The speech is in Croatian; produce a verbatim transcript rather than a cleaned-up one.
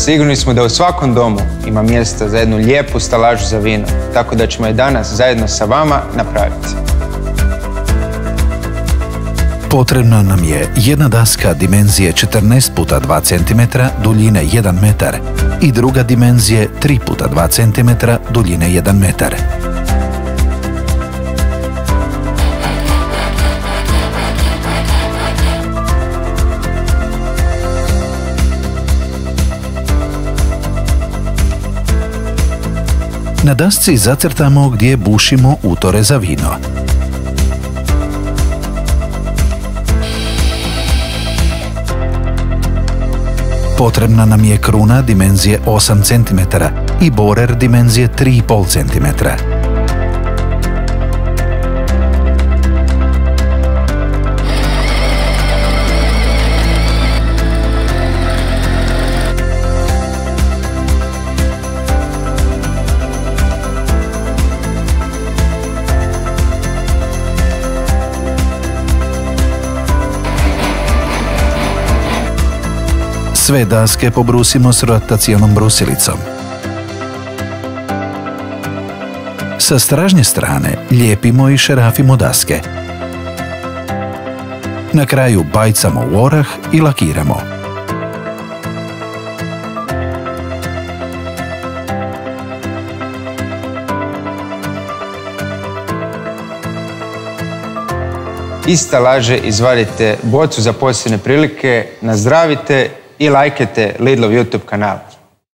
sigurni smo da u svakom domu ima mjesta za jednu lijepu stalažu za vino, tako da ćemo je danas zajedno sa vama napraviti. Potrebna nam je jedna daska dimenzije četrnaest puta dva centimetra, duljine jedan metar i druga dimenzije tri puta dva centimetra, duljine jedan metar. Na dasci zacrtamo gdje bušimo utore za vino. Potrebna nam je kruna dimenzije osam centimetara i borer dimenzije tri i pol centimetra. Sve daske pobrusimo s rotacionom brusilicom. Sa stražnje strane lijepimo i šerafimo daske. Na kraju bajcamo u orah i lakiramo. Iz stalaže izvadite bocu za posebne prilike, nazdravite i lajkajte Lidlov YouTube kanal.